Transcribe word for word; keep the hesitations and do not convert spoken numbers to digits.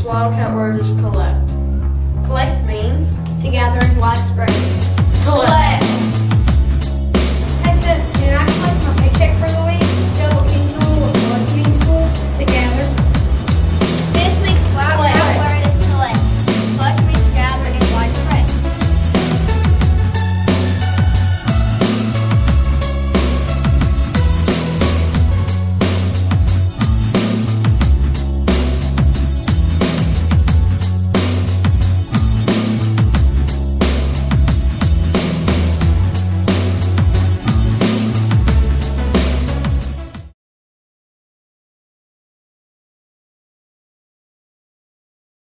This wildcat word is collect. Collect means to gather in widespread. Collect.